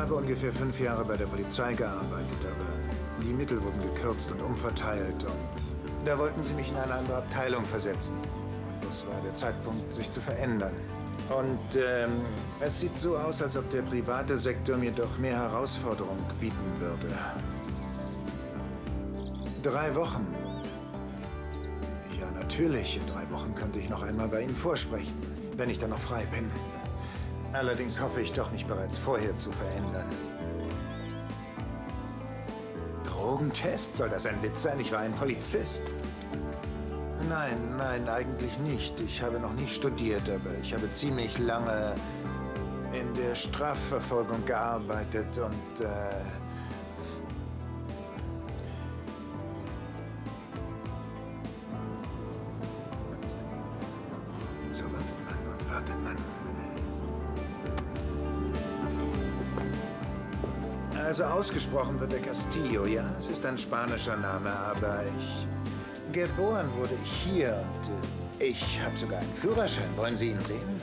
habe ungefähr 5 Jahre bei der Polizei gearbeitet, aber die Mittel wurden gekürzt und umverteilt und da wollten sie mich in eine andere Abteilung versetzen. Und das war der Zeitpunkt, sich zu verändern. Und es sieht so aus, als ob der private Sektor mir doch mehr Herausforderung bieten würde. 3 Wochen. Ja, natürlich. In 3 Wochen könnte ich noch einmal bei Ihnen vorsprechen, wenn ich dann noch frei bin. Allerdings hoffe ich doch, mich bereits vorher zu verändern. Drogentest? Soll das ein Witz sein? Ich war ein Polizist. Nein, nein, eigentlich nicht. Ich habe noch nicht studiert, aber ich habe ziemlich lange in der Strafverfolgung gearbeitet und so wartet man und wartet man. Also ausgesprochen wird der Castillo, ja? Es ist ein spanischer Name, aber geboren wurde ich hier und ich habe sogar einen Führerschein. Wollen Sie ihn sehen?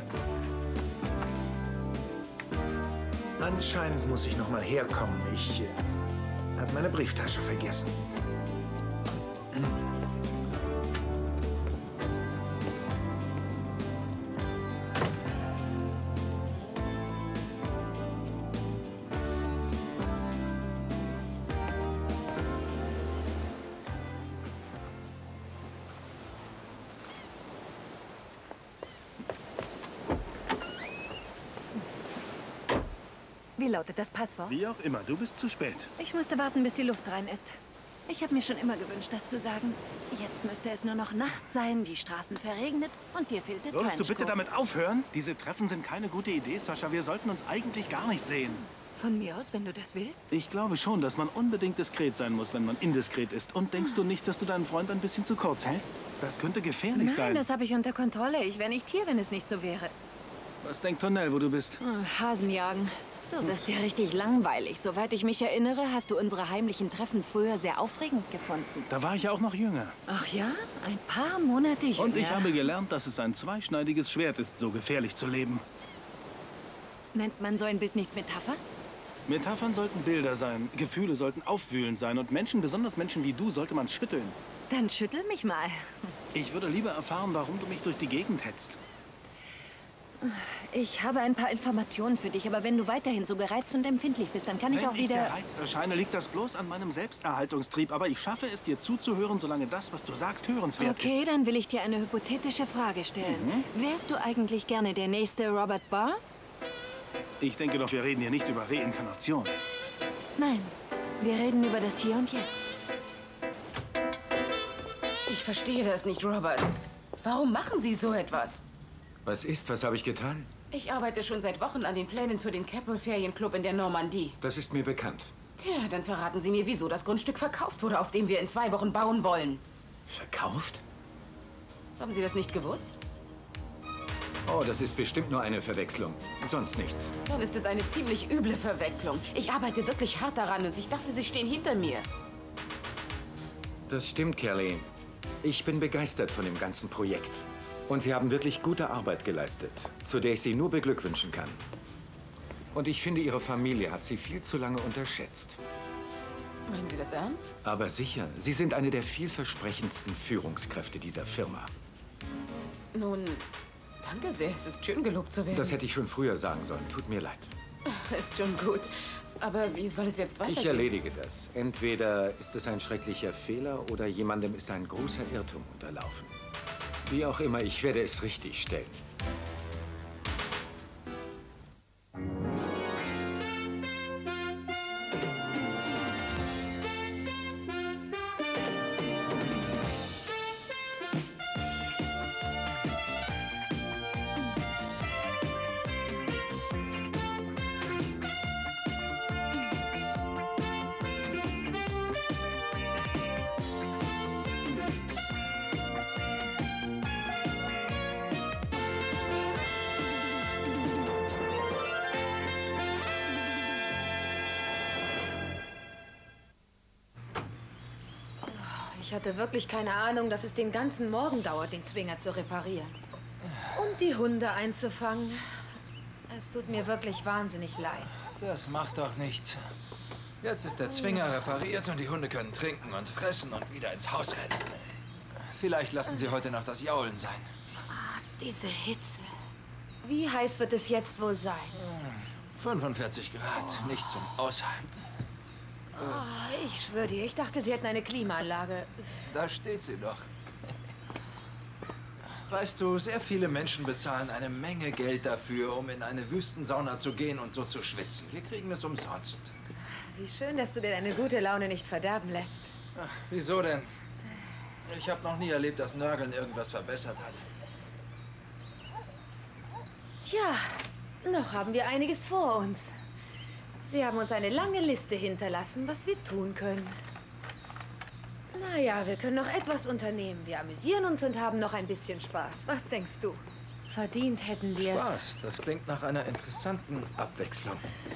Anscheinend muss ich noch mal herkommen. Ich habe meine Brieftasche vergessen. Wie lautet das Passwort? Wie auch immer, du bist zu spät. Ich musste warten, bis die Luft rein ist. Ich habe mir schon immer gewünscht, das zu sagen. Jetzt müsste es nur noch Nacht sein, die Straßen verregnet und dir fehlt der Trenchcoat. Würdest du bitte damit aufhören? Diese Treffen sind keine gute Idee, Sascha. Wir sollten uns eigentlich gar nicht sehen. Von mir aus, wenn du das willst. Ich glaube schon, dass man unbedingt diskret sein muss, wenn man indiskret ist. Und denkst du nicht, dass du deinen Freund ein bisschen zu kurz hältst? Das könnte gefährlich sein. Nein, das habe ich unter Kontrolle. Ich wäre nicht hier, wenn es nicht so wäre. Was denkt Tonnell, wo du bist? Hasenjagen. Du wirst ja richtig langweilig. Soweit ich mich erinnere, hast du unsere heimlichen Treffen früher sehr aufregend gefunden. Da war ich ja auch noch jünger. Ach ja? Ein paar Monate jünger. Und ich habe gelernt, dass es ein zweischneidiges Schwert ist, so gefährlich zu leben. Nennt man so ein Bild nicht Metapher? Metaphern sollten Bilder sein, Gefühle sollten aufwühlend sein und Menschen, besonders Menschen wie du, sollte man schütteln. Dann schüttel mich mal. Ich würde lieber erfahren, warum du mich durch die Gegend hetzt. Ich habe ein paar Informationen für dich, aber wenn du weiterhin so gereizt und empfindlich bist, dann kann ich auch wieder... Wenn ich gereizt erscheine, liegt das bloß an meinem Selbsterhaltungstrieb. Aber ich schaffe es, dir zuzuhören, solange das, was du sagst, hörenswert ist. Okay, dann will ich dir eine hypothetische Frage stellen. Wärst du eigentlich gerne der nächste Robert Barr? Ich denke doch, wir reden hier nicht über Reinkarnation. Nein, wir reden über das Hier und Jetzt. Ich verstehe das nicht, Robert. Warum machen Sie so etwas? Was ist? Was habe ich getan? Ich arbeite schon seit Wochen an den Plänen für den Keppel-Ferienclub in der Normandie. Das ist mir bekannt. Tja, dann verraten Sie mir, wieso das Grundstück verkauft wurde, auf dem wir in 2 Wochen bauen wollen. Verkauft? Haben Sie das nicht gewusst? Oh, das ist bestimmt nur eine Verwechslung. Sonst nichts. Dann ist es eine ziemlich üble Verwechslung. Ich arbeite wirklich hart daran und ich dachte, Sie stehen hinter mir. Das stimmt, Kelly. Ich bin begeistert von dem ganzen Projekt. Und Sie haben wirklich gute Arbeit geleistet, zu der ich Sie nur beglückwünschen kann. Und ich finde, Ihre Familie hat Sie viel zu lange unterschätzt. Meinen Sie das ernst? Aber sicher, Sie sind eine der vielversprechendsten Führungskräfte dieser Firma. Nun, danke sehr. Es ist schön, gelobt zu werden. Das hätte ich schon früher sagen sollen. Tut mir leid. Ist schon gut. Aber wie soll es jetzt weitergehen? Ich erledige das. Entweder ist es ein schrecklicher Fehler oder jemandem ist ein großer Irrtum unterlaufen. Wie auch immer, ich werde es richtig stellen. Ich hatte wirklich keine Ahnung, dass es den ganzen Morgen dauert, den Zwinger zu reparieren. Und die Hunde einzufangen. Es tut mir wirklich wahnsinnig leid. Das macht doch nichts. Jetzt ist der Zwinger repariert und die Hunde können trinken und fressen und wieder ins Haus rennen. Vielleicht lassen sie heute noch das Jaulen sein. Ah, diese Hitze. Wie heiß wird es jetzt wohl sein? 45 Grad, nicht zum Aushalten. Oh, ich schwöre dir, ich dachte, sie hätten eine Klimaanlage. Da steht sie doch. Weißt du, sehr viele Menschen bezahlen eine Menge Geld dafür, um in eine Wüstensauna zu gehen und so zu schwitzen. Wir kriegen es umsonst. Wie schön, dass du dir deine gute Laune nicht verderben lässt. Ach, wieso denn? Ich habe noch nie erlebt, dass Nörgeln irgendwas verbessert hat. Tja, noch haben wir einiges vor uns. Sie haben uns eine lange Liste hinterlassen, was wir tun können. Naja, wir können noch etwas unternehmen. Wir amüsieren uns und haben noch ein bisschen Spaß. Was denkst du? Verdient hätten wir es. Spaß, das klingt nach einer interessanten Abwechslung.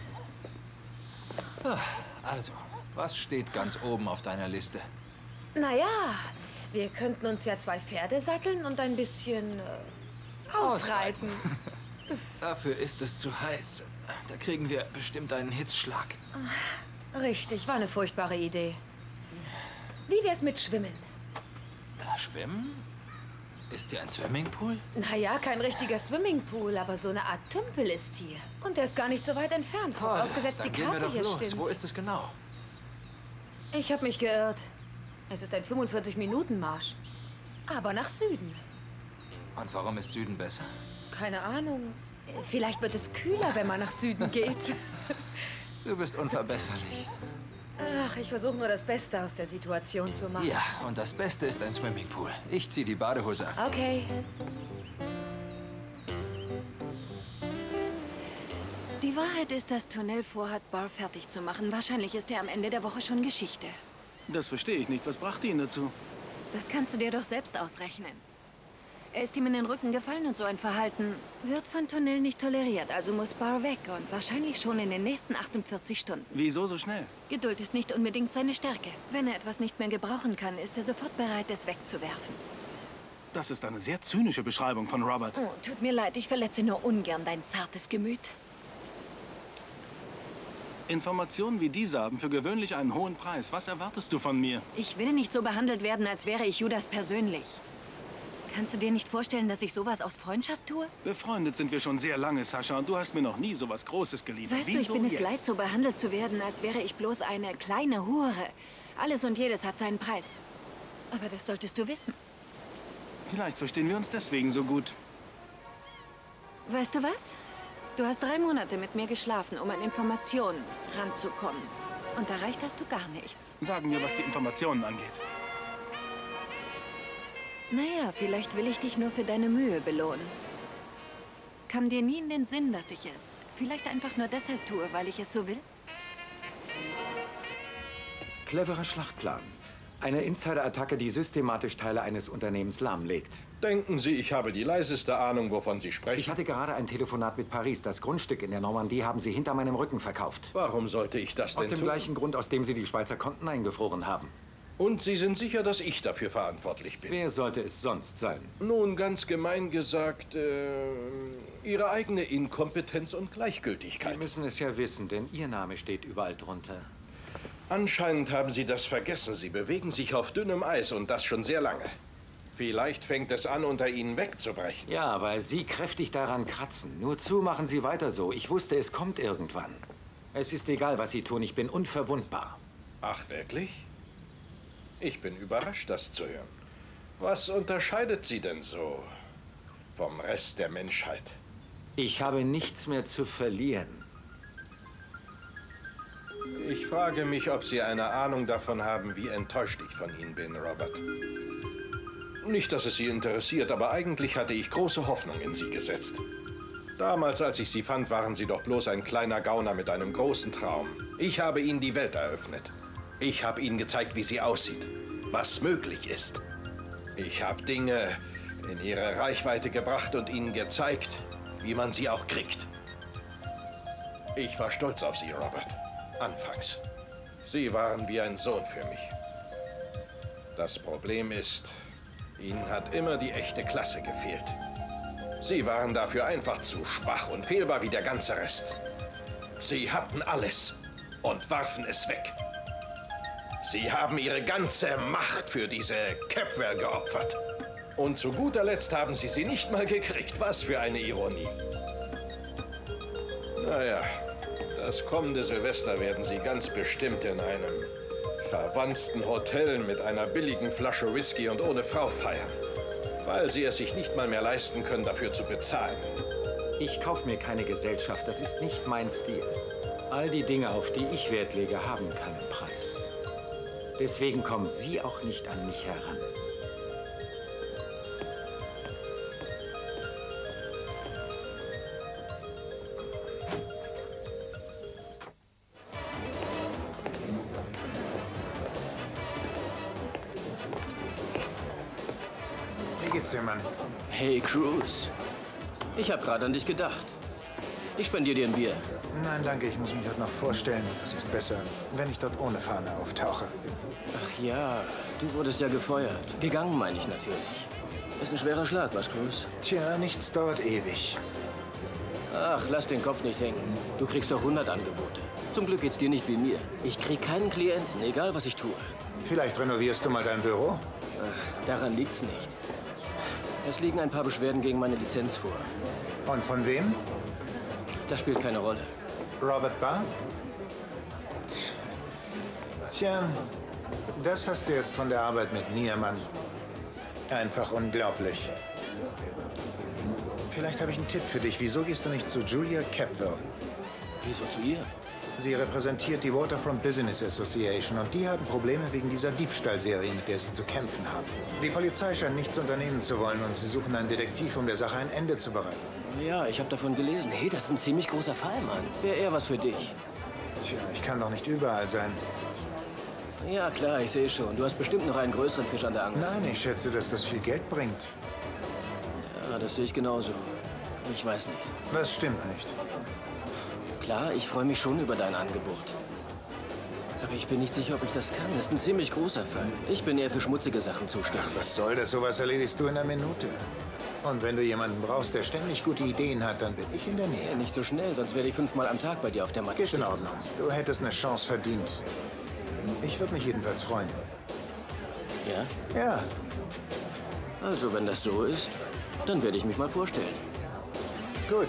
Also, was steht ganz oben auf deiner Liste? Naja, wir könnten uns ja 2 Pferde satteln und ein bisschen ausreiten. Dafür ist es zu heiß. Da kriegen wir bestimmt einen Hitzschlag. Richtig, war eine furchtbare Idee. Wie wär's mit Schwimmen? Schwimmen? Ist hier ein Swimmingpool? Naja, kein richtiger Swimmingpool, aber so eine Art Tümpel ist hier. Und der ist gar nicht so weit entfernt, vorausgesetzt die Dann gehen wir Karte doch hier los. stimmt. Wo ist es genau? Ich habe mich geirrt. Es ist ein 45-Minuten-Marsch. Aber nach Süden. Und warum ist Süden besser? Keine Ahnung. Vielleicht wird es kühler, wenn man nach Süden geht. Du bist unverbesserlich. Ach, ich versuche nur das Beste aus der Situation zu machen. Ja, und das Beste ist ein Swimmingpool. Ich ziehe die Badehose an. Okay. Die Wahrheit ist, dass Tunnel vorhat, Barr fertig zu machen. Wahrscheinlich ist er am Ende der Woche schon Geschichte. Das verstehe ich nicht. Was brachte ihn dazu? Das kannst du dir doch selbst ausrechnen. Er ist ihm in den Rücken gefallen und so ein Verhalten wird von Tunnel nicht toleriert. Also muss Barr weg und wahrscheinlich schon in den nächsten 48 Stunden. Wieso so schnell? Geduld ist nicht unbedingt seine Stärke. Wenn er etwas nicht mehr gebrauchen kann, ist er sofort bereit, es wegzuwerfen. Das ist eine sehr zynische Beschreibung von Robert. Oh, tut mir leid, ich verletze nur ungern dein zartes Gemüt. Informationen wie diese haben für gewöhnlich einen hohen Preis. Was erwartest du von mir? Ich will nicht so behandelt werden, als wäre ich Judas persönlich. Kannst du dir nicht vorstellen, dass ich sowas aus Freundschaft tue? Befreundet sind wir schon sehr lange, Sascha, und du hast mir noch nie sowas Großes geliefert. Weißt du, ich bin es leid, so behandelt zu werden, als wäre ich bloß eine kleine Hure. Alles und jedes hat seinen Preis. Aber das solltest du wissen. Vielleicht verstehen wir uns deswegen so gut. Weißt du was? Du hast 3 Monate mit mir geschlafen, um an Informationen ranzukommen. Und erreicht hast du gar nichts. Sagen wir, was die Informationen angeht. Naja, vielleicht will ich dich nur für deine Mühe belohnen. Kam dir nie in den Sinn, dass ich es vielleicht einfach nur deshalb tue, weil ich es so will? Cleverer Schlachtplan. Eine Insider-Attacke, die systematisch Teile eines Unternehmens lahmlegt. Denken Sie, ich habe die leiseste Ahnung, wovon Sie sprechen? Ich hatte gerade ein Telefonat mit Paris. Das Grundstück in der Normandie haben Sie hinter meinem Rücken verkauft. Warum sollte ich das denn Aus dem tun? gleichen Grund, aus dem Sie die Schweizer Konten eingefroren haben. Und Sie sind sicher, dass ich dafür verantwortlich bin? Wer sollte es sonst sein? Nun, ganz gemein gesagt, Ihre eigene Inkompetenz und Gleichgültigkeit. Sie müssen es ja wissen, denn Ihr Name steht überall drunter. Anscheinend haben Sie das vergessen. Sie bewegen sich auf dünnem Eis und das schon sehr lange. Vielleicht fängt es an, unter Ihnen wegzubrechen. Ja, weil Sie kräftig daran kratzen. Nur zu, machen Sie weiter so. Ich wusste, es kommt irgendwann. Es ist egal, was Sie tun. Ich bin unverwundbar. Ach, wirklich? Ich bin überrascht, das zu hören. Was unterscheidet Sie denn so vom Rest der Menschheit? Ich habe nichts mehr zu verlieren. Ich frage mich, ob Sie eine Ahnung davon haben, wie enttäuscht ich von Ihnen bin, Robert. Nicht, dass es Sie interessiert, aber eigentlich hatte ich große Hoffnung in Sie gesetzt. Damals, als ich Sie fand, waren Sie doch bloß ein kleiner Gauner mit einem großen Traum. Ich habe Ihnen die Welt eröffnet. Ich habe Ihnen gezeigt, wie sie aussieht, was möglich ist. Ich habe Dinge in Ihre Reichweite gebracht und Ihnen gezeigt, wie man sie auch kriegt. Ich war stolz auf Sie, Robert. Anfangs. Sie waren wie ein Sohn für mich. Das Problem ist, Ihnen hat immer die echte Klasse gefehlt. Sie waren dafür einfach zu schwach und fehlbar wie der ganze Rest. Sie hatten alles und warfen es weg. Sie haben ihre ganze Macht für diese Capwell geopfert. Und zu guter Letzt haben sie nicht mal gekriegt. Was für eine Ironie. Naja, das kommende Silvester werden sie ganz bestimmt in einem verwandten Hotel mit einer billigen Flasche Whisky und ohne Frau feiern. Weil sie es sich nicht mal mehr leisten können, dafür zu bezahlen. Ich kaufe mir keine Gesellschaft, das ist nicht mein Stil. All die Dinge, auf die ich Wert lege, haben keinen Preis. Deswegen kommen Sie auch nicht an mich heran. Wie geht's dir, Mann? Hey, Cruz. Ich habe gerade an dich gedacht. Ich spendiere dir ein Bier. Nein, danke, ich muss mich dort noch vorstellen. Es ist besser, wenn ich dort ohne Fahne auftauche. Ach ja, du wurdest ja gefeuert. Gegangen, meine ich natürlich. Ist ein schwerer Schlag, was, Cruz? Tja, nichts dauert ewig. Ach, lass den Kopf nicht hängen. Du kriegst doch 100 Angebote. Zum Glück geht's dir nicht wie mir. Ich krieg keinen Klienten, egal was ich tue. Vielleicht renovierst du mal dein Büro? Daran liegt's nicht. Es liegen ein paar Beschwerden gegen meine Lizenz vor. Und von wem? Das spielt keine Rolle. Robert Barr? Tja, das hast du jetzt von der Arbeit mit mir, Mann. Einfach unglaublich. Vielleicht habe ich einen Tipp für dich. Wieso gehst du nicht zu Julia Capwell? Wieso zu ihr? Sie repräsentiert die Waterfront Business Association und die haben Probleme wegen dieser Diebstahlserie, mit der sie zu kämpfen haben. Die Polizei scheint nichts unternehmen zu wollen und sie suchen einen Detektiv, um der Sache ein Ende zu bereiten. Ja, ich habe davon gelesen. Hey, das ist ein ziemlich großer Fall, Mann. Wäre eher was für dich. Tja, ich kann doch nicht überall sein. Ja, klar, ich sehe schon. Du hast bestimmt noch einen größeren Fisch an der Angel. Nein, ich schätze, dass das viel Geld bringt. Ja, das sehe ich genauso. Ich weiß nicht. Was stimmt nicht? Klar, ich freue mich schon über dein Angebot. Aber ich bin nicht sicher, ob ich das kann. Das ist ein ziemlich großer Fall. Ich bin eher für schmutzige Sachen zuständig. Ach, was soll das? Sowas erledigst du in einer Minute. Und wenn du jemanden brauchst, der ständig gute Ideen hat, dann bin ich in der Nähe. Nicht so schnell, sonst werde ich 5-mal am Tag bei dir auf der Matte Geht stehen. in Ordnung. Du hättest eine Chance verdient. Ich würde mich jedenfalls freuen. Ja? Ja, Also, wenn das so ist, dann werde ich mich mal vorstellen. gut.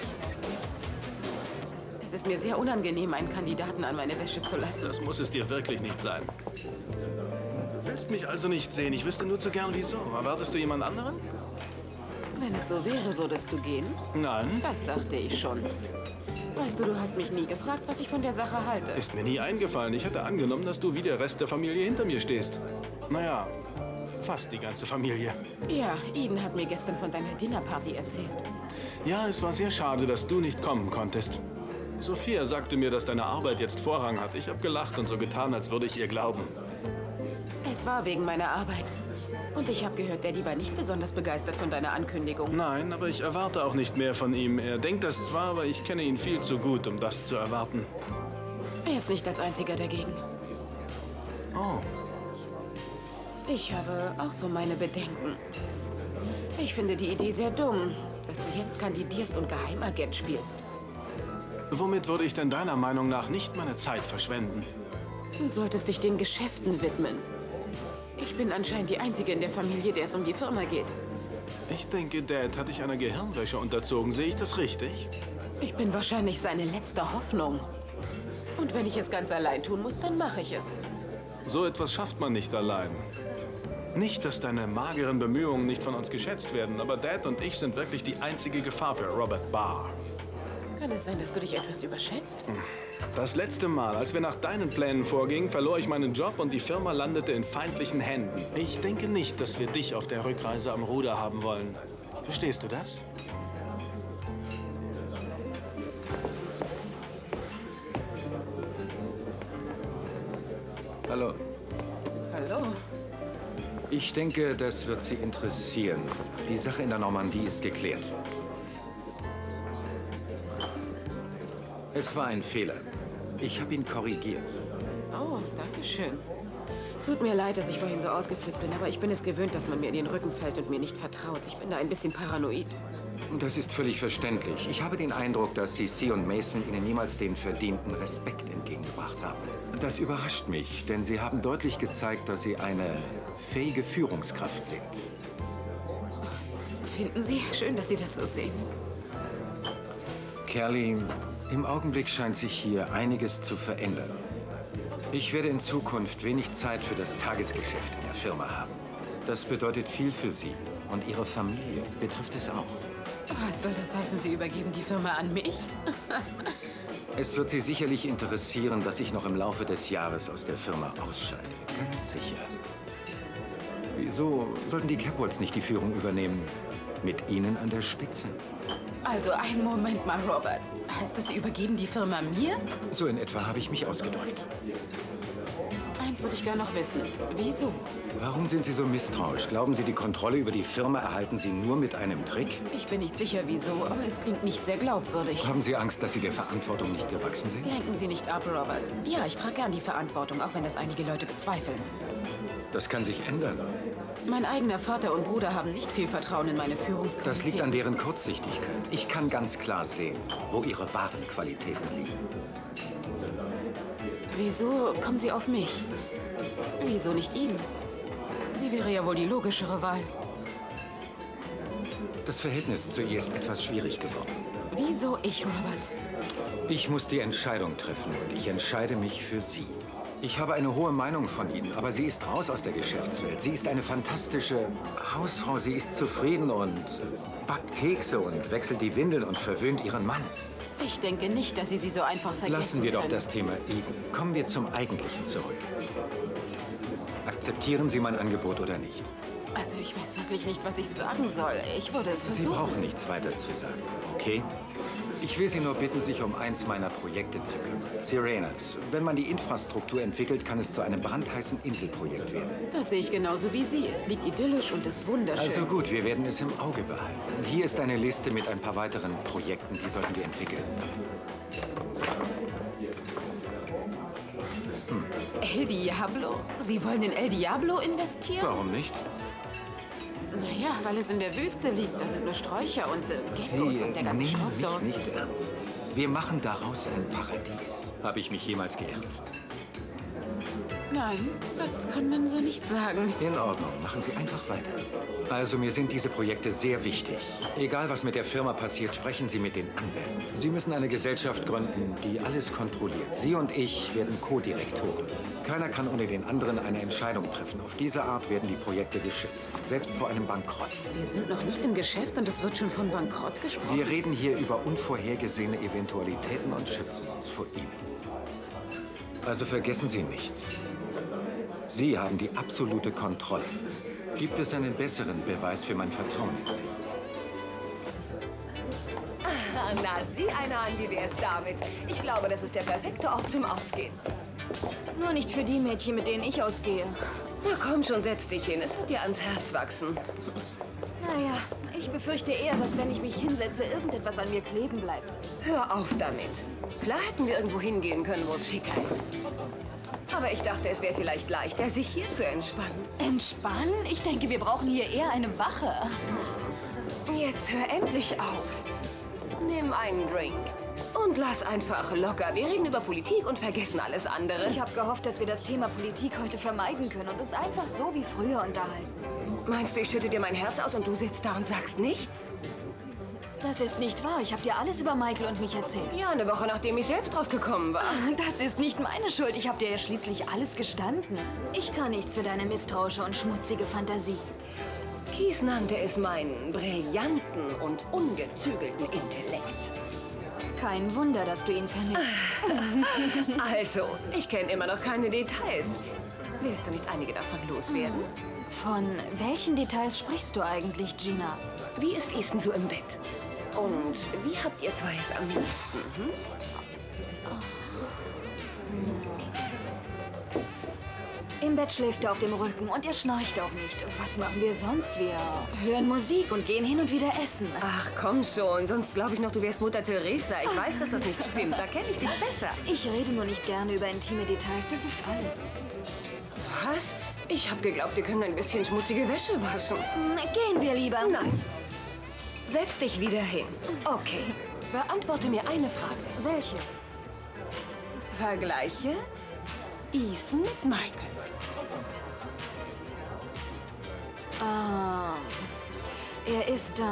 Es ist mir sehr unangenehm, einen Kandidaten an meine Wäsche zu lassen. Das muss es dir wirklich nicht sein. Du willst mich also nicht sehen. Ich wüsste nur zu gern, wieso. Erwartest du jemand anderen? Wenn es so wäre, würdest du gehen? Nein. Das dachte ich schon. Weißt du, du hast mich nie gefragt, was ich von der Sache halte. Ist mir nie eingefallen. Ich hätte angenommen, dass du wie der Rest der Familie hinter mir stehst. Naja, fast die ganze Familie. Ja, Eden hat mir gestern von deiner Dinnerparty erzählt. Ja, es war sehr schade, dass du nicht kommen konntest. Sophia sagte mir, dass deine Arbeit jetzt Vorrang hat. Ich habe gelacht und so getan, als würde ich ihr glauben. Es war wegen meiner Arbeit. Und ich habe gehört, Daddy war nicht besonders begeistert von deiner Ankündigung. Nein, aber ich erwarte auch nicht mehr von ihm. Er denkt das zwar, aber ich kenne ihn viel zu gut, um das zu erwarten. Er ist nicht als einziger dagegen. Oh, Ich habe auch so meine Bedenken. Ich finde die Idee sehr dumm, dass du jetzt kandidierst und Geheimagent spielst. womit würde ich denn deiner Meinung nach nicht meine Zeit verschwenden? Du solltest dich den Geschäften widmen. Ich bin anscheinend die Einzige in der Familie, der es um die Firma geht. Ich denke, Dad hat dich einer Gehirnwäsche unterzogen. Sehe ich das richtig? Ich bin wahrscheinlich seine letzte Hoffnung. Und wenn ich es ganz allein tun muss, dann mache ich es. So etwas schafft man nicht allein. Nicht, dass deine mageren Bemühungen nicht von uns geschätzt werden, aber Dad und ich sind wirklich die einzige Gefahr für Robert Barr. Kann es sein, dass du dich etwas überschätzt? Das letzte Mal, als wir nach deinen Plänen vorgingen, verlor ich meinen Job und die Firma landete in feindlichen Händen. Ich denke nicht, dass wir dich auf der Rückreise am Ruder haben wollen. Verstehst du das? Hallo. Hallo? Ich denke, das wird Sie interessieren. Die Sache in der Normandie ist geklärt. Es war ein Fehler. Ich habe ihn korrigiert. Oh, danke schön. Tut mir leid, dass ich vorhin so ausgeflippt bin, aber ich bin es gewöhnt, dass man mir in den Rücken fällt und mir nicht vertraut. Ich bin da ein bisschen paranoid. Das ist völlig verständlich. Ich habe den Eindruck, dass C.C. und Mason Ihnen niemals den verdienten Respekt entgegengebracht haben. Das überrascht mich, denn Sie haben deutlich gezeigt, dass Sie eine fähige Führungskraft sind. Finden Sie? Schön, dass Sie das so sehen. Kelly, im Augenblick scheint sich hier einiges zu verändern. Ich werde in Zukunft wenig Zeit für das Tagesgeschäft in der Firma haben. Das bedeutet viel für Sie und Ihre Familie betrifft es auch. Was soll das heißen, Sie übergeben die Firma an mich? Es wird Sie sicherlich interessieren, dass ich noch im Laufe des Jahres aus der Firma ausscheide. Ganz sicher. Wieso sollten die Capwolds nicht die Führung übernehmen? Mit Ihnen an der Spitze. Also, einen Moment mal, Robert. Heißt das, Sie übergeben die Firma mir? So in etwa habe ich mich ausgedrückt. Eins würde ich gern noch wissen. Wieso? Warum sind Sie so misstrauisch? Glauben Sie, die Kontrolle über die Firma erhalten Sie nur mit einem Trick? Ich bin nicht sicher, wieso, aber es klingt nicht sehr glaubwürdig. Haben Sie Angst, dass Sie der Verantwortung nicht gewachsen sind? Lenken Sie nicht ab, Robert. Ja, ich trage gern die Verantwortung, auch wenn das einige Leute bezweifeln. Das kann sich ändern. Mein eigener Vater und Bruder haben nicht viel Vertrauen in meine Führungsqualitäten. Das liegt an deren Kurzsichtigkeit. Ich kann ganz klar sehen, wo Ihre wahren Qualitäten liegen. Wieso kommen Sie auf mich? Wieso nicht ihn? Sie wäre ja wohl die logischere Wahl. Das Verhältnis zu ihr ist etwas schwierig geworden. Wieso ich, Robert? Ich muss die Entscheidung treffen und ich entscheide mich für Sie. Ich habe eine hohe Meinung von Ihnen, aber sie ist raus aus der Geschäftswelt. Sie ist eine fantastische Hausfrau. Sie ist zufrieden und backt Kekse und wechselt die Windeln und verwöhnt ihren Mann. Ich denke nicht, dass Sie sie so einfach vergessen Lassen wir doch können. das Thema eben. Kommen wir zum Eigentlichen zurück. Akzeptieren Sie mein Angebot oder nicht? Also, ich weiß wirklich nicht, was ich sagen soll. Ich würde es Sie versuchen. brauchen nichts weiter zu sagen, okay? Ich will Sie nur bitten, sich um eins meiner Projekte zu kümmern. Sirenas. Wenn man die Infrastruktur entwickelt, kann es zu einem brandheißen Inselprojekt werden. Das sehe ich genauso wie Sie. Es liegt idyllisch und ist wunderschön. Also gut, wir werden es im Auge behalten. Hier ist eine Liste mit ein paar weiteren Projekten, die sollten wir entwickeln. El Diablo? Sie wollen in El Diablo investieren? Warum nicht? Naja, weil es in der Wüste liegt. Da sind nur Sträucher und Geckos und der ganze nehmen Schrott mich dort. nicht ernst. Wir machen daraus ein Paradies. Habe ich mich jemals geirrt? Nein, das kann man so nicht sagen. In Ordnung, machen Sie einfach weiter. Also, mir sind diese Projekte sehr wichtig. Egal, was mit der Firma passiert, sprechen Sie mit den Anwälten. Sie müssen eine Gesellschaft gründen, die alles kontrolliert. Sie und ich werden Co-Direktoren. Keiner kann ohne den anderen eine Entscheidung treffen. Auf diese Art werden die Projekte geschützt, selbst vor einem Bankrott. Wir sind noch nicht im Geschäft und es wird schon von Bankrott gesprochen. Wir reden hier über unvorhergesehene Eventualitäten und schützen uns vor ihnen. Also vergessen Sie nicht. Sie haben die absolute Kontrolle. Gibt es einen besseren Beweis für mein Vertrauen in Sie? Na, sieh einer an, wie wär's damit? Ich glaube, das ist der perfekte Ort zum Ausgehen. Nur nicht für die Mädchen, mit denen ich ausgehe. Na komm schon, setz dich hin. Es wird dir ans Herz wachsen. Naja, ich befürchte eher, dass wenn ich mich hinsetze, irgendetwas an mir kleben bleibt. Hör auf damit. Klar hätten wir irgendwo hingehen können, wo es schicker ist. Aber ich dachte, es wäre vielleicht leichter, sich hier zu entspannen. Entspannen? Ich denke, wir brauchen hier eher eine Wache. Jetzt hör endlich auf. Nimm einen Drink. Und lass einfach locker. Wir reden über Politik und vergessen alles andere. Ich habe gehofft, dass wir das Thema Politik heute vermeiden können und uns einfach so wie früher unterhalten. Meinst du, ich schütte dir mein Herz aus und du sitzt da und sagst nichts? Das ist nicht wahr. Ich habe dir alles über Michael und mich erzählt. Ja, eine Woche nachdem ich selbst drauf gekommen war. Das ist nicht meine Schuld. Ich habe dir ja schließlich alles gestanden. Ich kann nichts für deine misstrauische und schmutzige Fantasie. Keith nannte es meinen brillanten und ungezügelten Intellekt. Kein Wunder, dass du ihn vermisst. Also, ich kenne immer noch keine Details. Willst du nicht einige davon loswerden? Von welchen Details sprichst du eigentlich, Gina? Wie ist Ethan so im Bett? Und wie habt ihr zwei es am liebsten? Hm? Im Bett schläft er auf dem Rücken und er schnarcht auch nicht. Was machen wir sonst? Wir hören Musik und gehen hin und wieder essen. Ach, komm schon. Sonst glaube ich noch, du wärst Mutter Teresa. Ich weiß, dass das nicht stimmt. Da kenne ich dich besser. Ich rede nur nicht gerne über intime Details. Das ist alles. Setz dich wieder hin. Okay. Beantworte mir eine Frage. Welche? Vergleiche Ethan mit Michael. Er ist,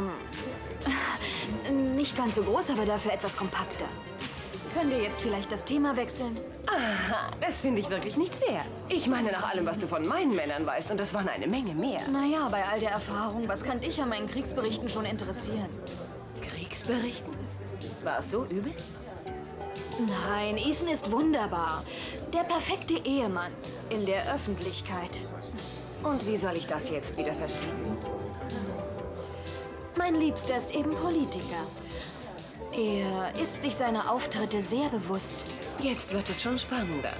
nicht ganz so groß, aber dafür etwas kompakter. Können wir jetzt vielleicht das Thema wechseln? Aha, das finde ich wirklich nicht fair. Ich meine, nach allem, was du von meinen Männern weißt, und das waren eine Menge mehr. Naja, bei all der Erfahrung, was kann dich an meinen Kriegsberichten schon interessieren? Kriegsberichten? War es so übel? Nein, Ethan ist wunderbar. Der perfekte Ehemann in der Öffentlichkeit. Und wie soll ich das jetzt wieder verstehen? Mein Liebster ist eben Politiker. Er ist sich seiner Auftritte sehr bewusst. Jetzt wird es schon spannender.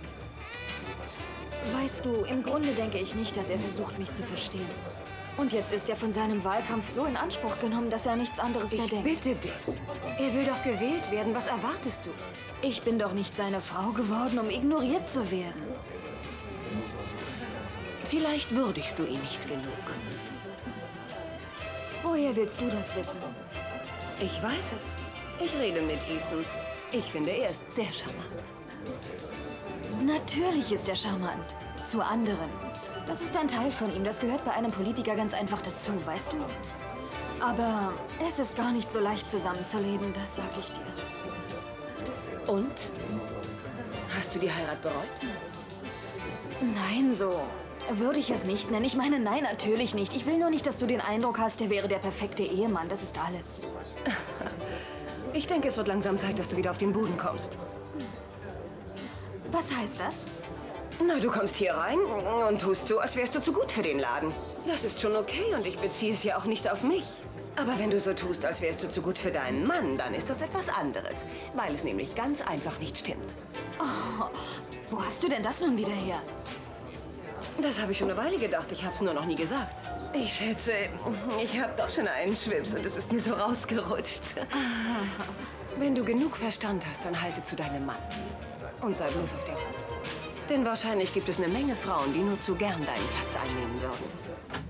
Weißt du, im Grunde denke ich nicht, dass er versucht, mich zu verstehen. Und jetzt ist er von seinem Wahlkampf so in Anspruch genommen, dass er an nichts anderes mehr denkt. Bitte dich. Er will doch gewählt werden. Was erwartest du? Ich bin doch nicht seine Frau geworden, um ignoriert zu werden. Vielleicht würdigst du ihn nicht genug. Woher willst du das wissen? Ich weiß es. Ich rede mit Ethan. Ich finde, er ist sehr charmant. Natürlich ist er charmant. Zu anderen. Das ist ein Teil von ihm. Das gehört bei einem Politiker ganz einfach dazu, weißt du? Aber es ist gar nicht so leicht zusammenzuleben, das sag ich dir. Und? Hast du die Heirat bereut? Nein, so würde ich es nicht nennen. Ich meine, nein, natürlich nicht. Ich will nur nicht, dass du den Eindruck hast, er wäre der perfekte Ehemann. Das ist alles. Ich denke, es wird langsam Zeit, dass du wieder auf den Boden kommst. Was heißt das? Na, du kommst hier rein und tust so, als wärst du zu gut für den Laden. Das ist schon okay und ich beziehe es ja auch nicht auf mich. Aber wenn du so tust, als wärst du zu gut für deinen Mann, dann ist das etwas anderes. Weil es nämlich ganz einfach nicht stimmt. Oh, wo hast du denn das nun wieder her? Das habe ich schon eine Weile gedacht. Ich habe es nur noch nie gesagt. Ich schätze, ich habe doch schon einen Schwips und es ist mir so rausgerutscht. Wenn du genug Verstand hast, dann halte zu deinem Mann. Und sei bloß auf der Hut. Denn wahrscheinlich gibt es eine Menge Frauen, die nur zu gern deinen Platz einnehmen würden.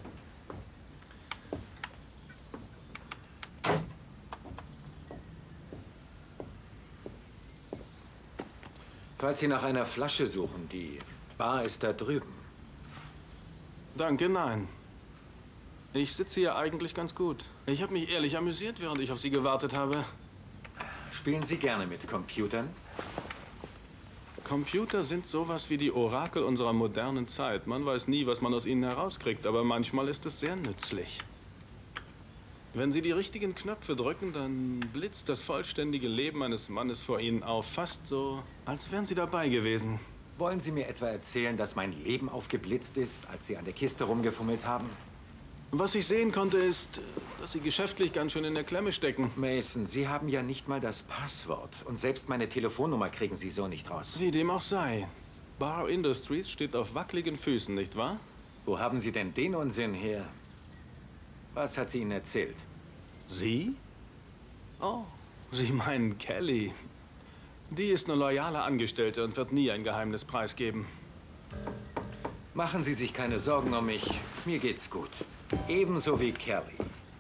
Falls Sie nach einer Flasche suchen, die Bar ist da drüben. Danke, nein. Ich sitze hier eigentlich ganz gut. Ich habe mich ehrlich amüsiert, während ich auf Sie gewartet habe. Spielen Sie gerne mit Computern? Computer sind sowas wie die Orakel unserer modernen Zeit. Man weiß nie, was man aus ihnen herauskriegt, aber manchmal ist es sehr nützlich. Wenn Sie die richtigen Knöpfe drücken, dann blitzt das vollständige Leben eines Mannes vor Ihnen auf. Fast so, als wären Sie dabei gewesen. Wollen Sie mir etwa erzählen, dass mein Leben aufgeblitzt ist, als Sie an der Kiste rumgefummelt haben? Was ich sehen konnte, ist, dass Sie geschäftlich ganz schön in der Klemme stecken. Mason, Sie haben ja nicht mal das Passwort. Und selbst meine Telefonnummer kriegen Sie so nicht raus. Wie dem auch sei. Bar Industries steht auf wackeligen Füßen, nicht wahr? Wo haben Sie denn den Unsinn her? Was hat sie Ihnen erzählt? Sie? Oh, Sie meinen Kelly. Die ist eine loyale Angestellte und wird nie ein Geheimnis preisgeben. Machen Sie sich keine Sorgen um mich. Mir geht's gut. Ebenso wie Kelly.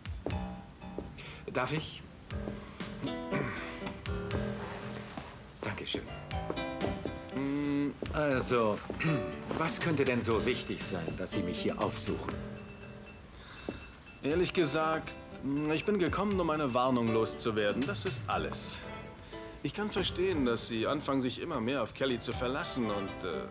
Darf ich? Dankeschön. Also, was könnte denn so wichtig sein, dass Sie mich hier aufsuchen? Ehrlich gesagt, ich bin gekommen, um eine Warnung loszuwerden. Das ist alles. Ich kann verstehen, dass Sie anfangen, sich immer mehr auf Kelly zu verlassen und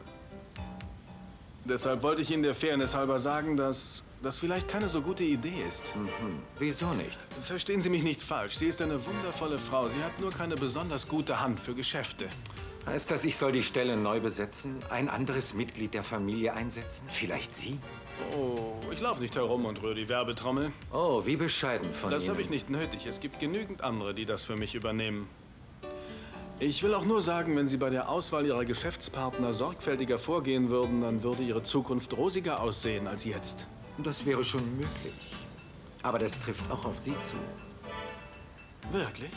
deshalb wollte ich Ihnen der Fairness halber sagen, dass das vielleicht keine so gute Idee ist. Wieso nicht? Verstehen Sie mich nicht falsch. Sie ist eine wundervolle Frau. Sie hat nur keine besonders gute Hand für Geschäfte. Heißt das, ich soll die Stelle neu besetzen? Ein anderes Mitglied der Familie einsetzen? Vielleicht Sie? Oh, ich laufe nicht herum und rühre die Werbetrommel. Oh, wie bescheiden von Ihnen. Das habe ich nicht nötig. Es gibt genügend andere, die das für mich übernehmen. Ich will auch nur sagen, wenn Sie bei der Auswahl Ihrer Geschäftspartner sorgfältiger vorgehen würden, dann würde Ihre Zukunft rosiger aussehen als jetzt. Das wäre schon möglich. Aber das trifft auch auf Sie zu. Wirklich?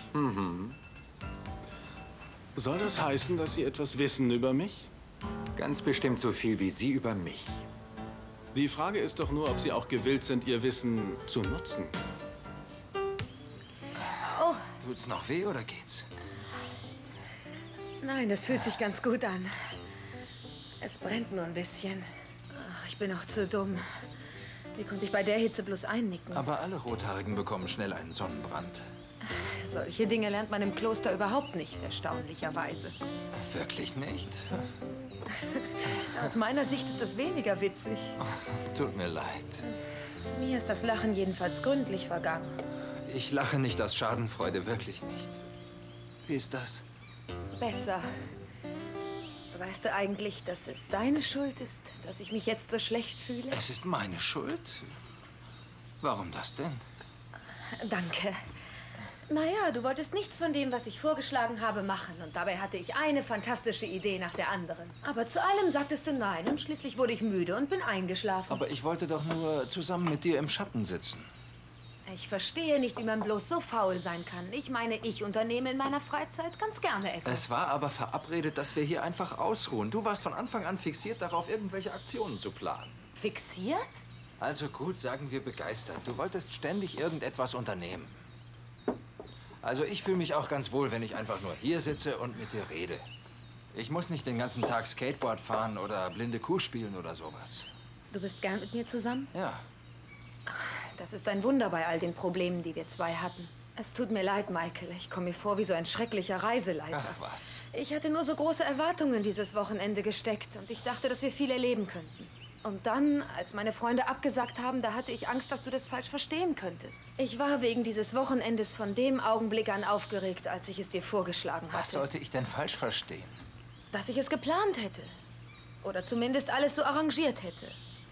Soll das heißen, dass Sie etwas wissen über mich? Ganz bestimmt so viel wie Sie über mich. Die Frage ist doch nur, ob Sie auch gewillt sind, Ihr Wissen zu nutzen. Tut's noch weh oder geht's? Nein, das fühlt sich ganz gut an. Es brennt nur ein bisschen. Ach, ich bin noch zu dumm. Wie konnte ich bei der Hitze bloß einnicken? Aber alle Rothaarigen bekommen schnell einen Sonnenbrand. Solche Dinge lernt man im Kloster überhaupt nicht, erstaunlicherweise. Wirklich nicht? Aus meiner Sicht ist das weniger witzig. Tut mir leid. Mir ist das Lachen jedenfalls gründlich vergangen. Ich lache nicht aus Schadenfreude, wirklich nicht. Wie ist das? Besser. Weißt du eigentlich, dass es deine Schuld ist, dass ich mich jetzt so schlecht fühle? Es ist meine Schuld? Warum das denn? Danke. Naja, du wolltest nichts von dem, was ich vorgeschlagen habe, machen. Und dabei hatte ich eine fantastische Idee nach der anderen. Aber zu allem sagtest du nein. Und schließlich wurde ich müde und bin eingeschlafen. Aber ich wollte doch nur zusammen mit dir im Schatten sitzen. Ich verstehe nicht, wie man bloß so faul sein kann. Ich meine, ich unternehme in meiner Freizeit ganz gerne etwas. Es war aber verabredet, dass wir hier einfach ausruhen. Du warst von Anfang an fixiert darauf, irgendwelche Aktionen zu planen. Fixiert? Also gut, sagen wir begeistert. Du wolltest ständig irgendetwas unternehmen. Also ich fühle mich auch ganz wohl, wenn ich einfach nur hier sitze und mit dir rede. Ich muss nicht den ganzen Tag Skateboard fahren oder blinde Kuh spielen oder sowas. Du bist gern mit mir zusammen? Ja. Das ist ein Wunder bei all den Problemen, die wir zwei hatten. Es tut mir leid, Michael. Ich komme mir vor wie so ein schrecklicher Reiseleiter. Ach was. Ich hatte nur so große Erwartungen dieses Wochenende gesteckt und ich dachte, dass wir viel erleben könnten. Und dann, als meine Freunde abgesagt haben, da hatte ich Angst, dass du das falsch verstehen könntest. Ich war wegen dieses Wochenendes von dem Augenblick an aufgeregt, als ich es dir vorgeschlagen hatte. Was sollte ich denn falsch verstehen? Dass ich es geplant hätte. Oder zumindest alles so arrangiert hätte.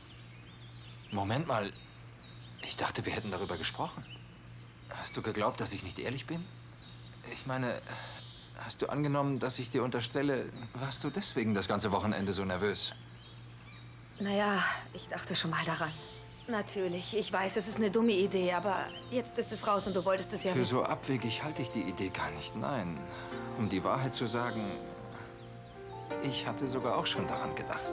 Moment mal. Ich dachte, wir hätten darüber gesprochen. Hast du geglaubt, dass ich nicht ehrlich bin? Ich meine, hast du angenommen, dass ich dir unterstelle, warst du deswegen das ganze Wochenende so nervös? Naja, ich dachte schon mal daran. Natürlich, ich weiß, es ist eine dumme Idee, aber jetzt ist es raus und du wolltest es ja Für wissen. so abwegig halte ich die Idee gar nicht, nein. Um die Wahrheit zu sagen, ich hatte sogar auch schon daran gedacht.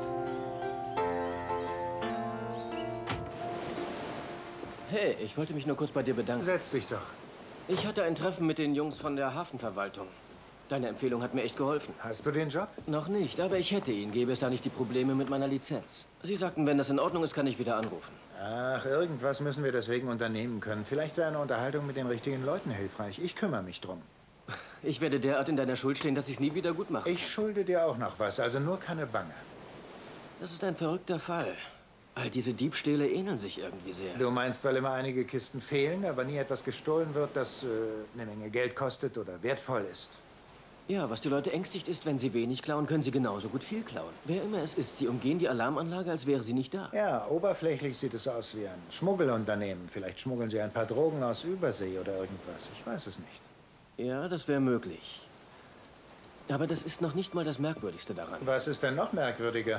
Hey, ich wollte mich nur kurz bei dir bedanken. Setz dich doch. Ich hatte ein Treffen mit den Jungs von der Hafenverwaltung. Deine Empfehlung hat mir echt geholfen. Hast du den Job? Noch nicht, aber ich hätte ihn, gäbe es da nicht die Probleme mit meiner Lizenz. Sie sagten, wenn das in Ordnung ist, kann ich wieder anrufen. Ach, irgendwas müssen wir deswegen unternehmen können. Vielleicht wäre eine Unterhaltung mit den richtigen Leuten hilfreich. Ich kümmere mich drum. Ich werde derart in deiner Schuld stehen, dass ich es nie wieder gut mache. Ich schulde dir auch noch was, also nur keine Bange. Das ist ein verrückter Fall. All diese Diebstähle ähneln sich irgendwie sehr. Du meinst, weil immer einige Kisten fehlen, aber nie etwas gestohlen wird, das eine Menge Geld kostet oder wertvoll ist? Ja, was die Leute ängstigt ist, wenn sie wenig klauen, können sie genauso gut viel klauen. Wer immer es ist, sie umgehen die Alarmanlage, als wäre sie nicht da. Ja, oberflächlich sieht es aus wie ein Schmuggelunternehmen. Vielleicht schmuggeln sie ein paar Drogen aus Übersee oder irgendwas. Ich weiß es nicht. Ja, das wäre möglich. Aber das ist noch nicht mal das Merkwürdigste daran. Was ist denn noch merkwürdiger?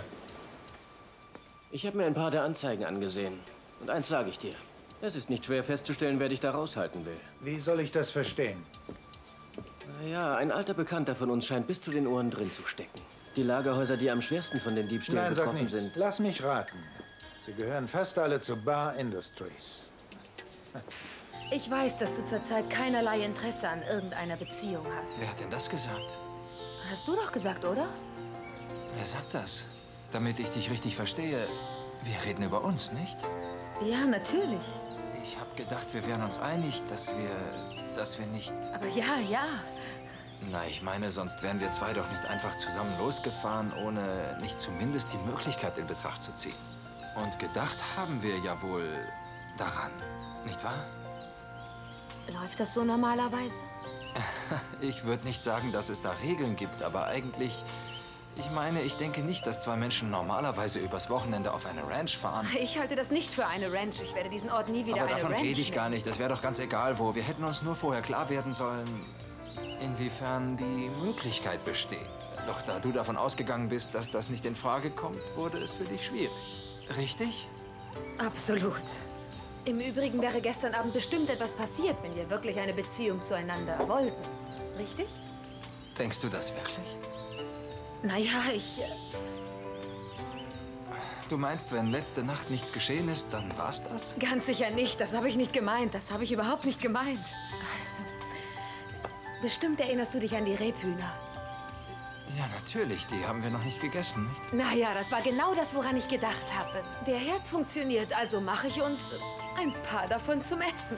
Ich habe mir ein paar der Anzeigen angesehen. Und eins sage ich dir. Es ist nicht schwer festzustellen, wer dich da raushalten will. Wie soll ich das verstehen? Naja, ein alter Bekannter von uns scheint bis zu den Ohren drin zu stecken. Die Lagerhäuser, die am schwersten von den Diebstählen Nein, sag betroffen nichts. sind. Lass mich raten. Sie gehören fast alle zu Bar Industries. Ich weiß, dass du zurzeit keinerlei Interesse an irgendeiner Beziehung hast. Wer hat denn das gesagt? Hast du doch gesagt, oder? Wer sagt das? Damit ich dich richtig verstehe, wir reden über uns, nicht? Ja, natürlich. Ich habe gedacht, wir wären uns einig, dass wir nicht... Aber ja, ja. Na, ich meine, sonst wären wir zwei doch nicht einfach zusammen losgefahren, ohne nicht zumindest die Möglichkeit in Betracht zu ziehen. Und gedacht haben wir ja wohl daran, nicht wahr? Läuft das so normalerweise? Ich würde nicht sagen, dass es da Regeln gibt, aber eigentlich... Ich meine, ich denke nicht, dass zwei Menschen normalerweise übers Wochenende auf eine Ranch fahren. Ich halte das nicht für eine Ranch. Ich werde diesen Ort nie wieder Aber eine davon Ranch rede ich nennen. gar nicht. Das wäre doch ganz egal wo. Wir hätten uns nur vorher klar werden sollen, inwiefern die Möglichkeit besteht. Doch da du davon ausgegangen bist, dass das nicht in Frage kommt, wurde es für dich schwierig. Richtig? Absolut. Im Übrigen wäre gestern Abend bestimmt etwas passiert, wenn wir wirklich eine Beziehung zueinander wollten. Richtig? Denkst du das wirklich? Naja, Du meinst, wenn letzte Nacht nichts geschehen ist, dann war's das? Ganz sicher nicht. Das habe ich nicht gemeint. Das habe ich überhaupt nicht gemeint. Bestimmt erinnerst du dich an die Rebhühner. Ja, natürlich. Die haben wir noch nicht gegessen, nicht? Naja, das war genau das, woran ich gedacht habe. Der Herd funktioniert, also mache ich uns ein paar davon zum Essen.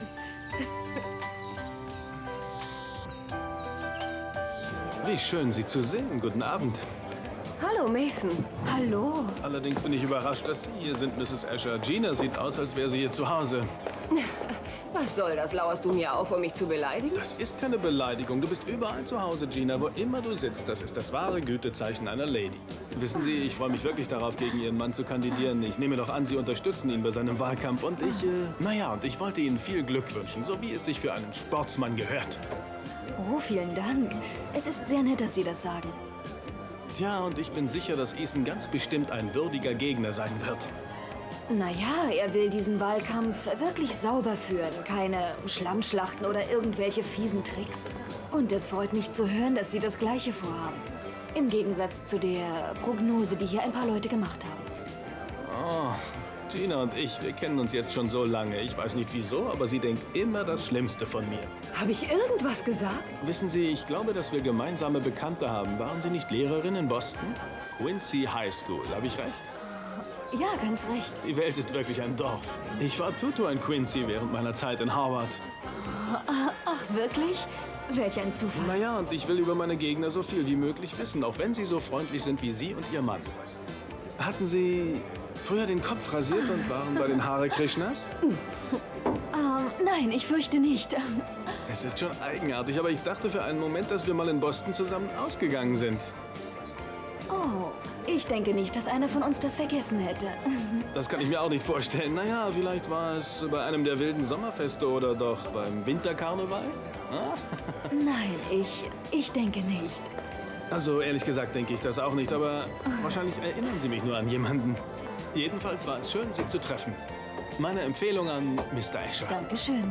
Wie schön, Sie zu sehen. Guten Abend. Hallo, Mason. Hallo. Allerdings bin ich überrascht, dass Sie hier sind, Mrs. Escher. Gina sieht aus, als wäre sie hier zu Hause. Was soll das? Lauerst du mir auf, um mich zu beleidigen? Das ist keine Beleidigung. Du bist überall zu Hause, Gina. Wo immer du sitzt, das ist das wahre Gütezeichen einer Lady. Wissen Sie, ich freue mich wirklich darauf, gegen Ihren Mann zu kandidieren. Ich nehme doch an, Sie unterstützen ihn bei seinem Wahlkampf. Und ich wollte Ihnen viel Glück wünschen, so wie es sich für einen Sportsmann gehört. Oh, vielen Dank. Es ist sehr nett, dass Sie das sagen. Tja, und ich bin sicher, dass Ethan ganz bestimmt ein würdiger Gegner sein wird. Naja, er will diesen Wahlkampf wirklich sauber führen. Keine Schlammschlachten oder irgendwelche fiesen Tricks. Und es freut mich zu hören, dass Sie das Gleiche vorhaben. Im Gegensatz zu der Prognose, die hier ein paar Leute gemacht haben. Oh, Gina und ich, wir kennen uns jetzt schon so lange. Ich weiß nicht wieso, aber sie denkt immer das Schlimmste von mir. Habe ich irgendwas gesagt? Wissen Sie, ich glaube, dass wir gemeinsame Bekannte haben. Waren Sie nicht Lehrerin in Boston? Quincy High School, habe ich recht? Ja, ganz recht. Die Welt ist wirklich ein Dorf. Ich war Tutor in Quincy während meiner Zeit in Harvard. Ach, wirklich? Welch ein Zufall. Naja, und ich will über meine Gegner so viel wie möglich wissen, auch wenn sie so freundlich sind wie Sie und Ihr Mann. Hatten Sie früher den Kopf rasiert und waren bei den Hare Krishnas? Nein, ich fürchte nicht. Es ist schon eigenartig, aber ich dachte für einen Moment, dass wir mal in Boston zusammen ausgegangen sind. Oh, ich denke nicht, dass einer von uns das vergessen hätte. Das kann ich mir auch nicht vorstellen. Naja, vielleicht war es bei einem der wilden Sommerfeste oder doch beim Winterkarneval? Nein, ich denke nicht. Also, ehrlich gesagt denke ich das auch nicht, aber wahrscheinlich erinnern Sie mich nur an jemanden. Jedenfalls war es schön, Sie zu treffen. Meine Empfehlung an Mr. Escher. Dankeschön.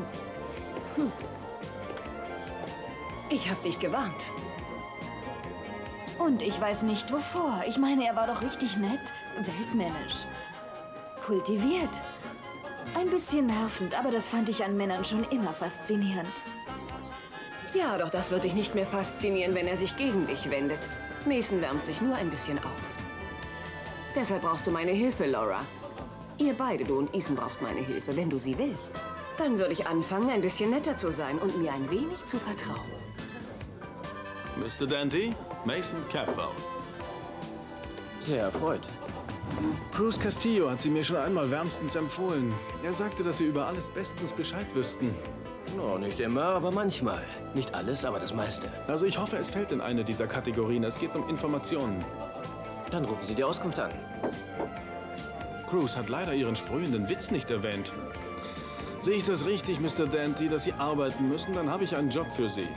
Ich habe dich gewarnt. Und ich weiß nicht wovor. Ich meine, er war doch richtig nett, weltmännisch, kultiviert. Ein bisschen nervend, aber das fand ich an Männern schon immer faszinierend. Ja, doch das wird dich nicht mehr faszinieren, wenn er sich gegen dich wendet. Mason wärmt sich nur ein bisschen auf. Deshalb brauchst du meine Hilfe, Laura. Ihr beide, du und Ethan, braucht meine Hilfe, wenn du sie willst. Dann würde ich anfangen, ein bisschen netter zu sein und mir ein wenig zu vertrauen. Mr. Dante, Mason Campbell. Sehr erfreut. Bruce Castillo hat Sie mir schon einmal wärmstens empfohlen. Er sagte, dass Sie über alles bestens Bescheid wüssten. Oh, nicht immer, aber manchmal. Nicht alles, aber das meiste. Also ich hoffe, es fällt in eine dieser Kategorien. Es geht um Informationen. Dann rufen Sie die Auskunft an. Cruz hat leider Ihren sprühenden Witz nicht erwähnt. Sehe ich das richtig, Mr. Dante, dass Sie arbeiten müssen? Dann habe ich einen Job für Sie.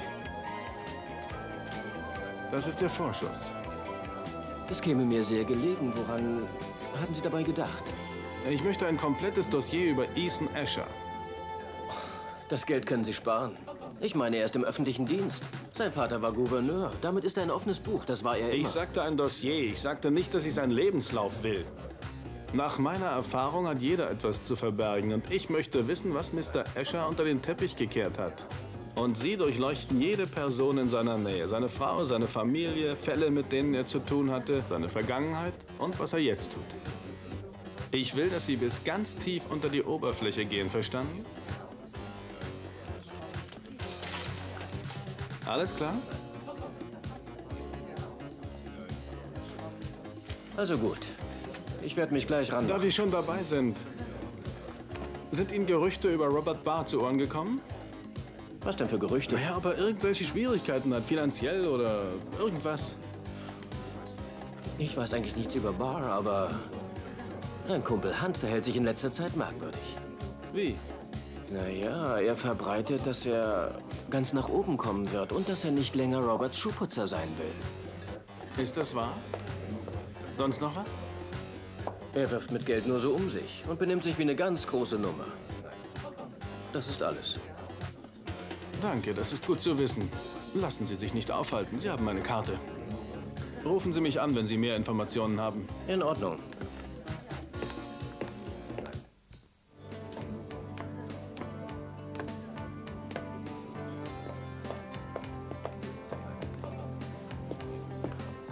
Das ist der Vorschuss. Es käme mir sehr gelegen. Woran haben Sie dabei gedacht? Ich möchte ein komplettes Dossier über Ethan Escher. Das Geld können Sie sparen. Ich meine, er ist im öffentlichen Dienst. Sein Vater war Gouverneur. Damit ist er ein offenes Buch. Das war er immer. Ich sagte ein Dossier. Ich sagte nicht, dass ich seinen Lebenslauf will. Nach meiner Erfahrung hat jeder etwas zu verbergen. Und ich möchte wissen, was Mr. Escher unter den Teppich gekehrt hat. Und Sie durchleuchten jede Person in seiner Nähe. Seine Frau, seine Familie, Fälle, mit denen er zu tun hatte, seine Vergangenheit und was er jetzt tut. Ich will, dass Sie bis ganz tief unter die Oberfläche gehen, verstanden? Alles klar? Also gut. Ich werde mich gleich ran. Da wir schon dabei sind. Sind Ihnen Gerüchte über Robert Barr zu Ohren gekommen? Was denn für Gerüchte? Naja, ob er irgendwelche Schwierigkeiten hat, finanziell oder irgendwas. Ich weiß eigentlich nichts über Barr, aber sein Kumpel Hunt verhält sich in letzter Zeit merkwürdig. Wie? Naja, er verbreitet, dass er ganz nach oben kommen wird und dass er nicht länger Roberts Schuhputzer sein will. Ist das wahr? Sonst noch was? Er wirft mit Geld nur so um sich und benimmt sich wie eine ganz große Nummer. Das ist alles. Danke, das ist gut zu wissen. Lassen Sie sich nicht aufhalten. Sie haben meine Karte. Rufen Sie mich an, wenn Sie mehr Informationen haben. In Ordnung.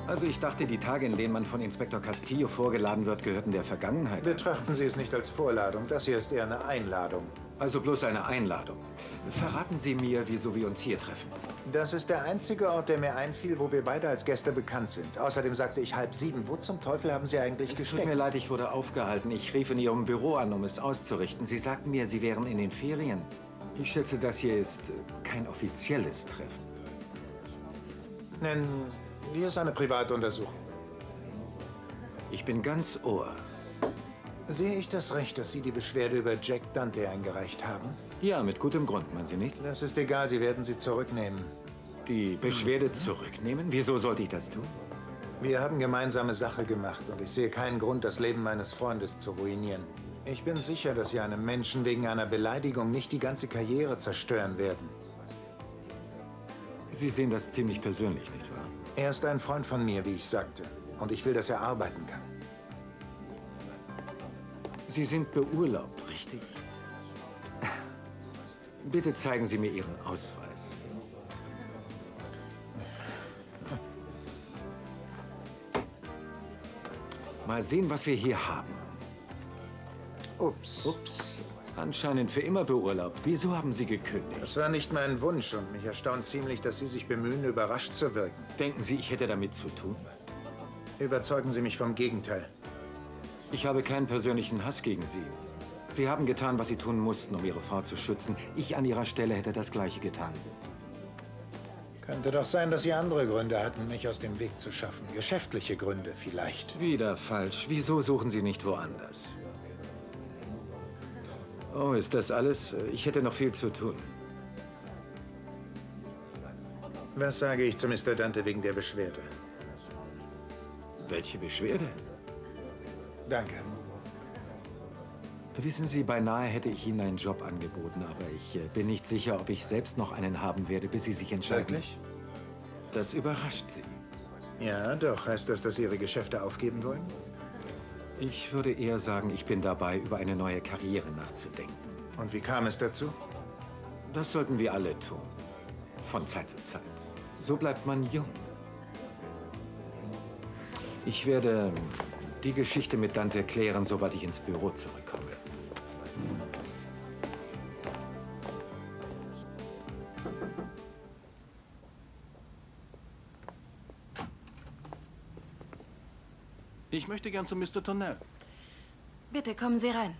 Also ich dachte, die Tage, in denen man von Inspektor Castillo vorgeladen wird, gehörten der Vergangenheit. Betrachten Sie es nicht als Vorladung. Das hier ist eher eine Einladung. Also bloß eine Einladung. Verraten Sie mir, wieso wir uns hier treffen. Das ist der einzige Ort, der mir einfiel, wo wir beide als Gäste bekannt sind. Außerdem sagte ich 6:30. Wo zum Teufel haben Sie eigentlich Es gesteckt? tut mir leid, ich wurde aufgehalten. Ich rief in Ihrem Büro an, um es auszurichten. Sie sagten mir, Sie wären in den Ferien. Ich schätze, das hier ist kein offizielles Treffen. Nennen wir es eine Privatuntersuchung. Ich bin ganz Ohr. Sehe ich das recht, dass Sie die Beschwerde über Jack Dante eingereicht haben? Ja, mit gutem Grund, meinen Sie nicht? Das ist egal, Sie werden sie zurücknehmen. Die Beschwerde zurücknehmen? Wieso sollte ich das tun? Wir haben gemeinsame Sache gemacht und ich sehe keinen Grund, das Leben meines Freundes zu ruinieren. Ich bin sicher, dass Sie einem Menschen wegen einer Beleidigung nicht die ganze Karriere zerstören werden. Sie sehen das ziemlich persönlich, nicht wahr? Er ist ein Freund von mir, wie ich sagte. Und ich will, dass er arbeiten kann. Sie sind beurlaubt, richtig? Bitte zeigen Sie mir Ihren Ausweis. Mal sehen, was wir hier haben. Ups. Ups. Anscheinend für immer beurlaubt. Wieso haben Sie gekündigt? Das war nicht mein Wunsch und mich erstaunt ziemlich, dass Sie sich bemühen, überrascht zu wirken. Denken Sie, ich hätte damit zu tun? Überzeugen Sie mich vom Gegenteil. Ich habe keinen persönlichen Hass gegen Sie. Sie haben getan, was Sie tun mussten, um Ihre Frau zu schützen. Ich an Ihrer Stelle hätte das Gleiche getan. Könnte doch sein, dass Sie andere Gründe hatten, mich aus dem Weg zu schaffen. Geschäftliche Gründe vielleicht. Wieder falsch. Wieso suchen Sie nicht woanders? Oh, ist das alles? Ich hätte noch viel zu tun. Was sage ich zu Mr. Dante wegen der Beschwerde? Welche Beschwerde? Danke. Wissen Sie, beinahe hätte ich Ihnen einen Job angeboten, aber ich bin nicht sicher, ob ich selbst noch einen haben werde, bis Sie sich entscheiden. Wirklich? Das überrascht Sie. Ja, doch. Heißt das, dass Sie Ihre Geschäfte aufgeben wollen? Ich würde eher sagen, ich bin dabei, über eine neue Karriere nachzudenken. Und wie kam es dazu? Das sollten wir alle tun. Von Zeit zu Zeit. So bleibt man jung. Ich werde die Geschichte mit Dante klären, sobald ich ins Büro zurückkomme. Ich möchte gern zu Mr. Tonnell. Bitte kommen Sie rein.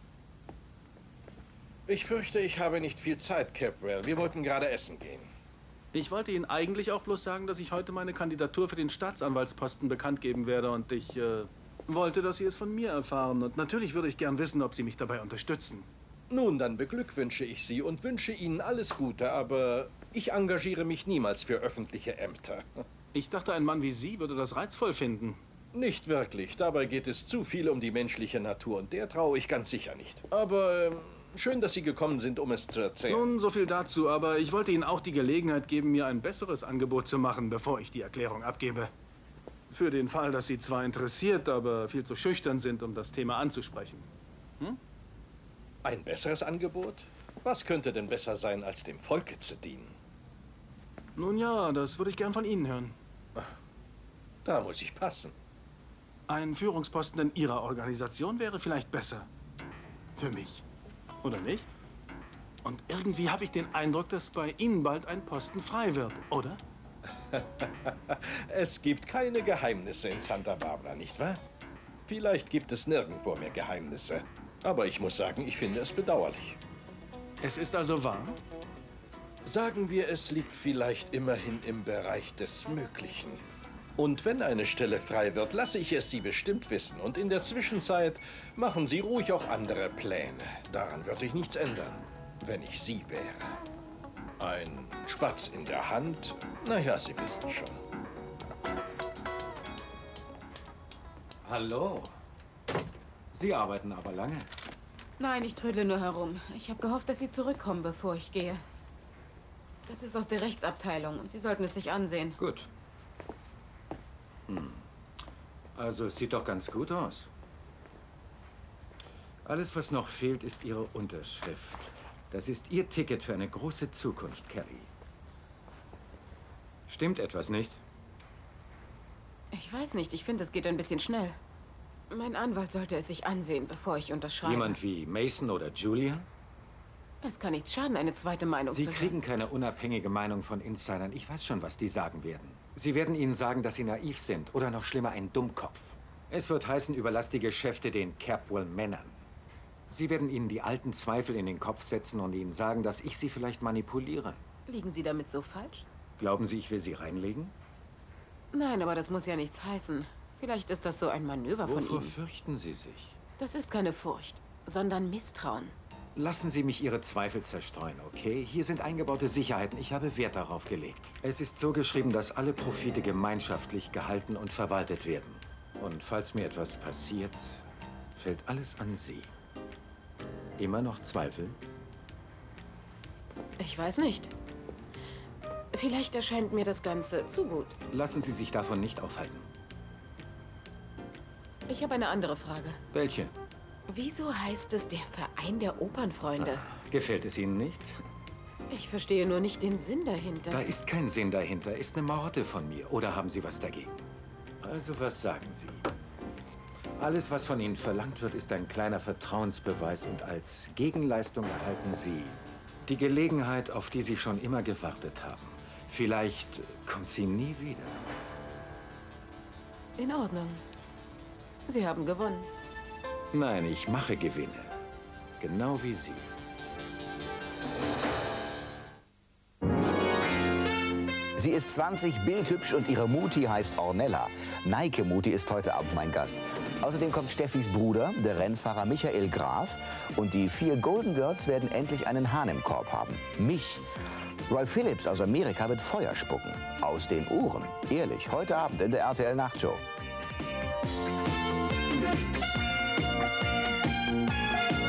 Ich fürchte, ich habe nicht viel Zeit, Capwell. Wir wollten gerade essen gehen. Ich wollte Ihnen eigentlich auch bloß sagen, dass ich heute meine Kandidatur für den Staatsanwaltsposten bekannt geben werde und ich wollte, dass Sie es von mir erfahren. Und natürlich würde ich gern wissen, ob Sie mich dabei unterstützen. Nun, dann beglückwünsche ich Sie und wünsche Ihnen alles Gute, aber ich engagiere mich niemals für öffentliche Ämter. Ich dachte, ein Mann wie Sie würde das reizvoll finden. Nicht wirklich. Dabei geht es zu viel um die menschliche Natur und der traue ich ganz sicher nicht. Aber schön, dass Sie gekommen sind, um es zu erzählen. Nun, so viel dazu, aber ich wollte Ihnen auch die Gelegenheit geben, mir ein besseres Angebot zu machen, bevor ich die Erklärung abgebe. Für den Fall, dass Sie zwar interessiert, aber viel zu schüchtern sind, um das Thema anzusprechen. Hm? Ein besseres Angebot? Was könnte denn besser sein, als dem Volke zu dienen? Nun ja, das würde ich gern von Ihnen hören. Da muss ich passen. Ein Führungsposten in Ihrer Organisation wäre vielleicht besser. Für mich. Oder nicht? Und irgendwie habe ich den Eindruck, dass bei Ihnen bald ein Posten frei wird, oder? Es gibt keine Geheimnisse in Santa Barbara, nicht wahr? Vielleicht gibt es nirgendwo mehr Geheimnisse. Aber ich muss sagen, ich finde es bedauerlich. Es ist also wahr? Sagen wir, es liegt vielleicht immerhin im Bereich des Möglichen. Und wenn eine Stelle frei wird, lasse ich es Sie bestimmt wissen. Und in der Zwischenzeit machen Sie ruhig auch andere Pläne. Daran würde ich nichts ändern, wenn ich Sie wäre. Ein Spatz in der Hand, naja, Sie wissen schon. Hallo. Sie arbeiten aber lange. Nein, ich trödle nur herum. Ich habe gehofft, dass Sie zurückkommen, bevor ich gehe. Das ist aus der Rechtsabteilung und Sie sollten es sich ansehen. Gut. Also, es sieht doch ganz gut aus. Alles, was noch fehlt, ist Ihre Unterschrift. Das ist Ihr Ticket für eine große Zukunft, Kelly. Stimmt etwas nicht? Ich weiß nicht, ich finde, es geht ein bisschen schnell. Mein Anwalt sollte es sich ansehen, bevor ich unterschreibe. Jemand wie Mason oder Julia? Es kann nichts schaden, eine zweite Meinung zu Sie hören. kriegen keine unabhängige Meinung von Insidern. Ich weiß schon, was die sagen werden. Sie werden Ihnen sagen, dass Sie naiv sind oder noch schlimmer, ein Dummkopf. Es wird heißen, überlass die Geschäfte den Capwell-Männern. Sie werden Ihnen die alten Zweifel in den Kopf setzen und Ihnen sagen, dass ich Sie vielleicht manipuliere. Liegen Sie damit so falsch? Glauben Sie, ich will Sie reinlegen? Nein, aber das muss ja nichts heißen. Vielleicht ist das so ein Manöver von Wovor Ihnen. fürchten Sie sich? Das ist keine Furcht, sondern Misstrauen. Lassen Sie mich Ihre Zweifel zerstreuen, okay? Hier sind eingebaute Sicherheiten. Ich habe Wert darauf gelegt. Es ist so geschrieben, dass alle Profite gemeinschaftlich gehalten und verwaltet werden. Und falls mir etwas passiert, fällt alles an Sie. Immer noch Zweifel? Ich weiß nicht. Vielleicht erscheint mir das Ganze zu gut. Lassen Sie sich davon nicht aufhalten. Ich habe eine andere Frage. Welche? Wieso heißt es der Verein der Opernfreunde? Gefällt es Ihnen nicht? Ich verstehe nur nicht den Sinn dahinter. Da ist kein Sinn dahinter. Ist eine Marotte von mir. Oder haben Sie was dagegen? Also, was sagen Sie? Alles, was von Ihnen verlangt wird, ist ein kleiner Vertrauensbeweis. Und als Gegenleistung erhalten Sie die Gelegenheit, auf die Sie schon immer gewartet haben. Vielleicht kommt sie nie wieder. In Ordnung. Sie haben gewonnen. Nein, ich mache Gewinne. Genau wie Sie. Sie ist 20, bildhübsch und ihre Mutti heißt Ornella. Neike Mutti ist heute Abend mein Gast. Außerdem kommt Steffis Bruder, der Rennfahrer Michael Graf. Und die 4 Golden Girls werden endlich einen Hahn im Korb haben. Mich. Roy Phillips aus Amerika wird Feuer spucken. Aus den Ohren. Ehrlich, heute Abend in der RTL Nachtshow.